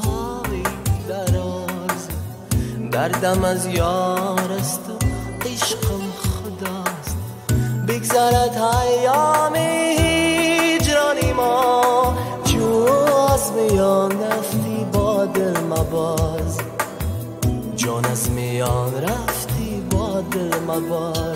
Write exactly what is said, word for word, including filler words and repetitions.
روزهای دراز، دردم از یار است و عشقم خداست. بگذرد ایامی هجرانی ما، جو از میان رفتی با دل مباز، جان از میان رفتی با دل مباز.